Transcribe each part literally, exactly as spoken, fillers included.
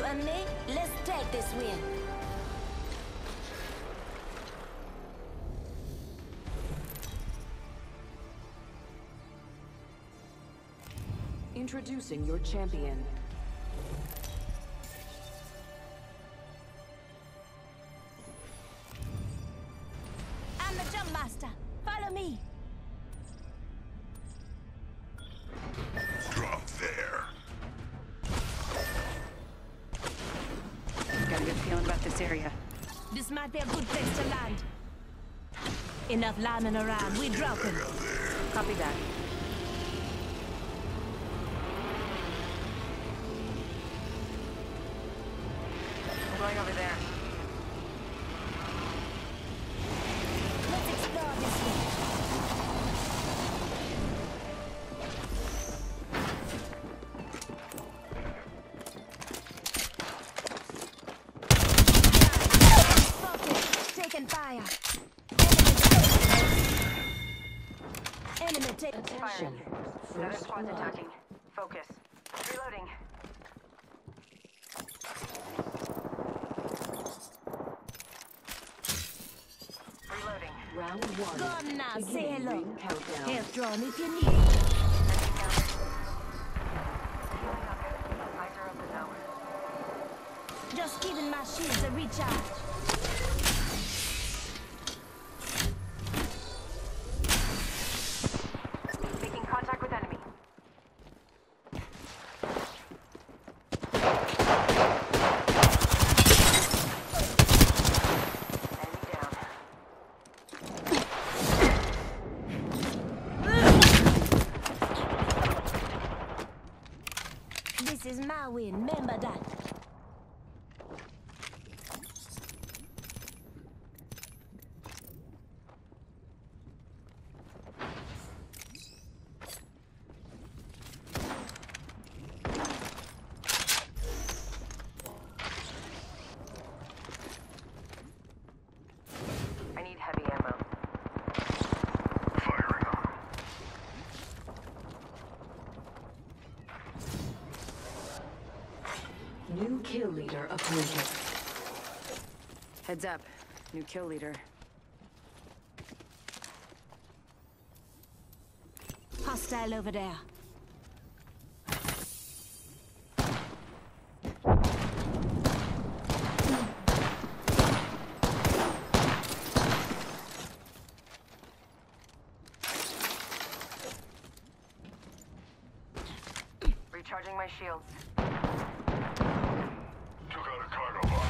and me, let's take this win. Introducing your champion. I'm the jump master. Follow me. Drop there. Got a good feeling about this area. This might be a good place to land. Enough landing around. We drop him. Copy that. I'm going over there. Let's explore this way. Focus. Taking fire. Enemy taking Attention. Another First squad's blood. attacking. Focus. Reloading. Reloading. Round one. Go on now, say Beginning hello. ring countdown. Health drone if you need it. Healing up. Eyes are open now. Just giving my shields a recharge. Making contact with enemy. Enemy down. This is my win, remember that. I need heavy ammo. Firing on them. New kill leader appointed. Heads up. New kill leader. Hostile over there. Recharging my shields. Took out a cargo box.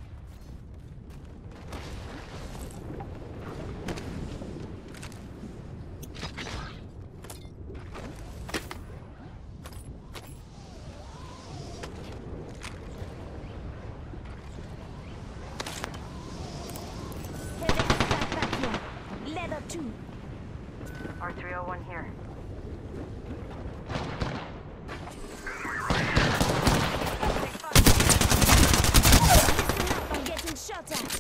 Heavy attack back here. Level two. R three oh one here. Listen up, I'm getting shot at.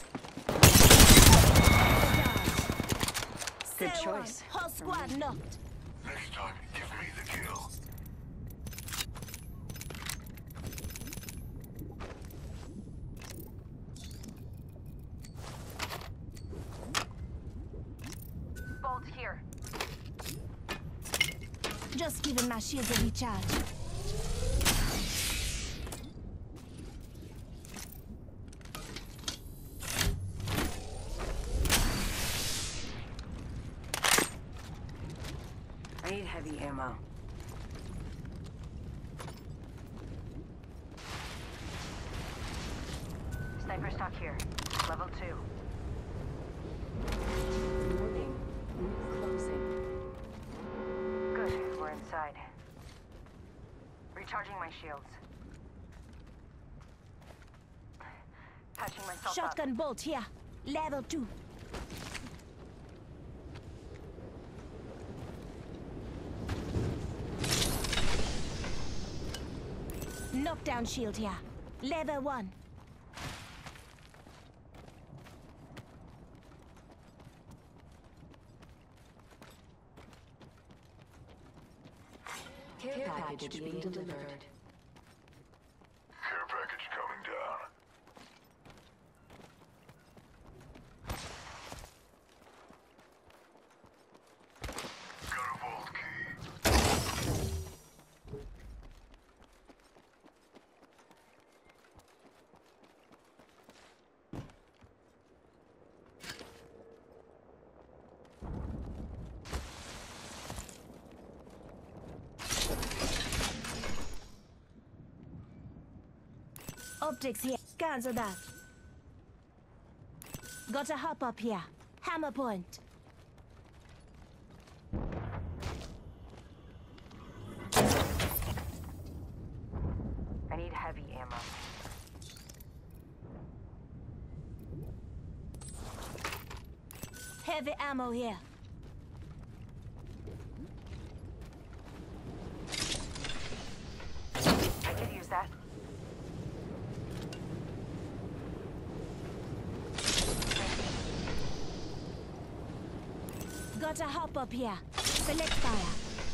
Good Say choice. one, whole squad knocked. Next time, give me the kill. Bolt here. Just giving my shields a recharge. I need heavy ammo. Sniper stock here. Level two. Warning. Room closing. Good, we're inside. Recharging my shields. Patching myself Shotgun bolt here. Level two. Knockdown shield here. Level one. Care package being delivered. Care package coming Optics here. Cancel that. Gotta hop up here. Hammer point. I need heavy ammo. Heavy ammo here. I could use that. Gotta hop up here. Select fire.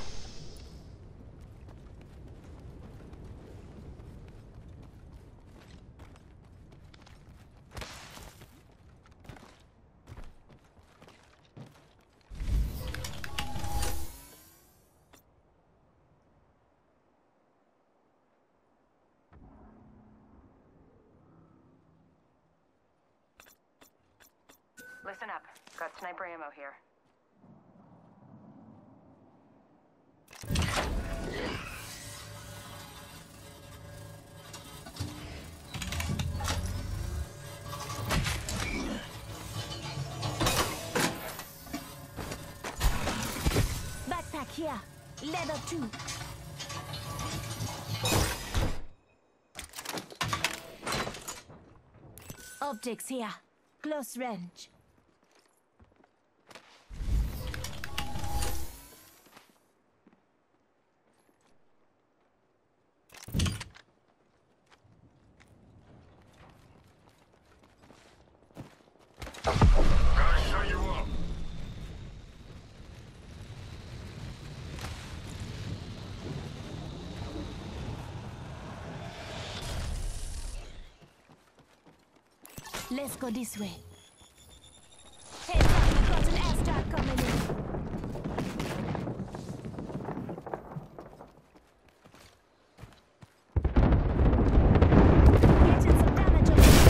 Listen up. Got sniper ammo here. Backpack here. Leather two. Optics here. Close range. Gotta shut you up. Let's go this way. Heads up, we've got an airstrike coming in. Getting some damage on it.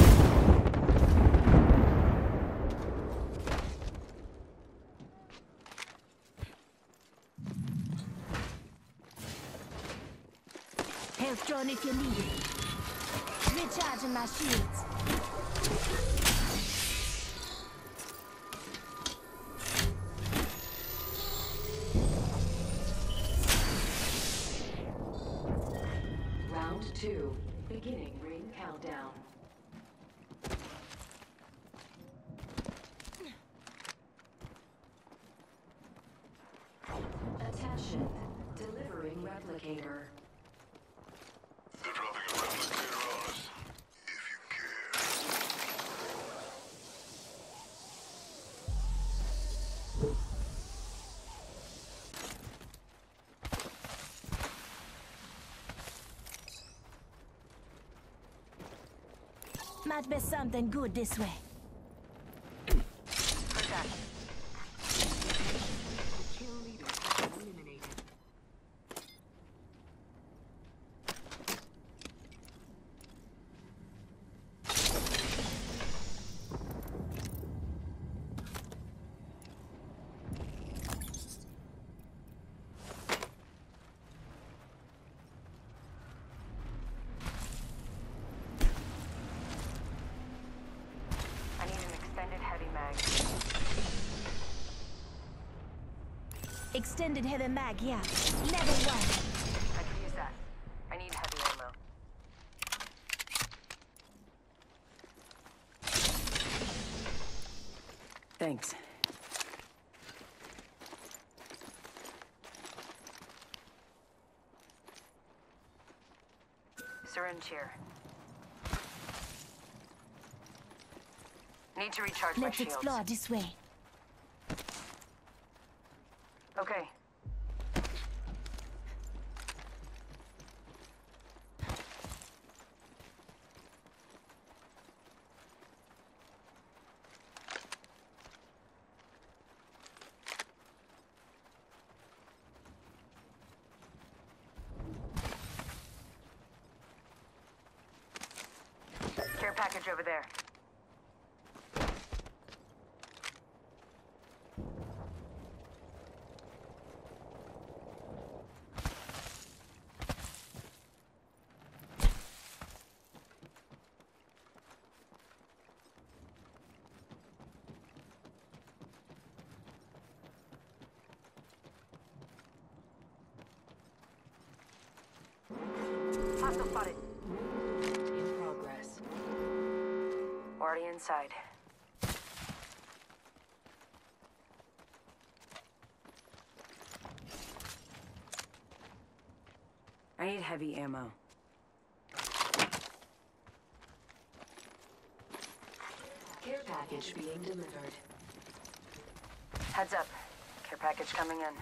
Health drone if you need it. Recharging my shields. Round two. Beginning ring countdown. Attention. Delivering replicator. They're dropping a replicator on us. If you care. Might be something good this way. Contact. Kill leader eliminated. I need an extended heavy mag. Extended heavy mag, yeah. Level one. I could use that. I need heavy ammo. Thanks. Syringe here. Need to recharge my Let's shields. explore this way. Okay. Care package over there. Hostile spotted. In progress. Already inside. I need heavy ammo. Care package being delivered. Heads up. Care package coming in.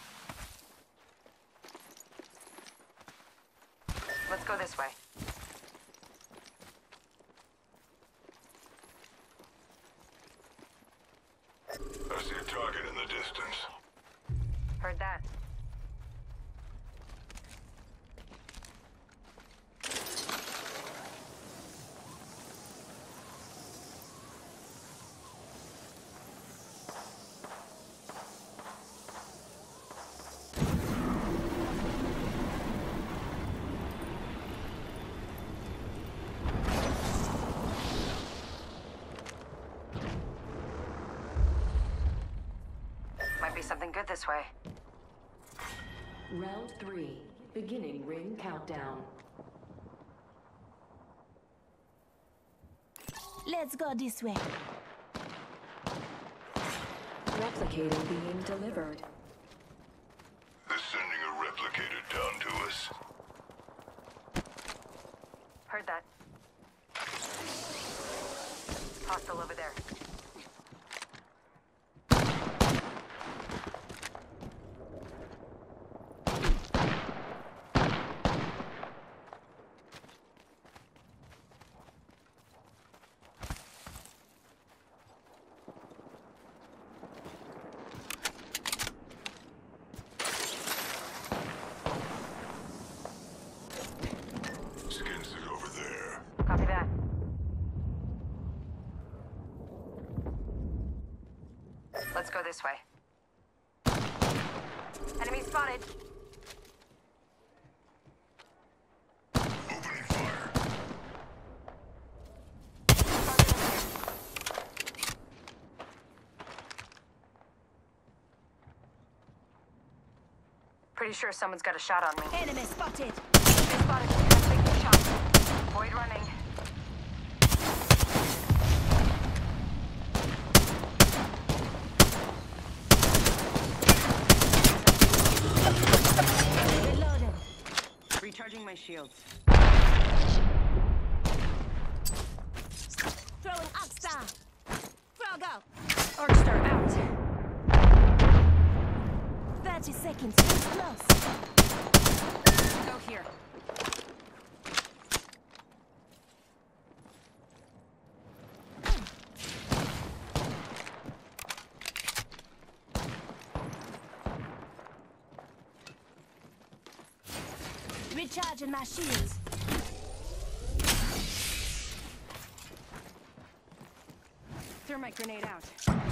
Let's go this way. I see a target in the distance. Heard that. Might be something good this way. Round three. Beginning ring countdown. Let's go this way. Replicator being delivered. They're sending a replicator down to us. Heard that. Hostile over there. Skins it over there. Copy that. Let's go this way. Enemy spotted. Opening fire. Pretty sure someone's got a shot on me. Enemy spotted. They spotted me. I'm taking a shot. Void running. Reloading. Recharging my shields. Throwing Arcstar. Frog out. Arcstar out. thirty seconds. It's close. Go here. Recharging my shields. Thermite grenade out.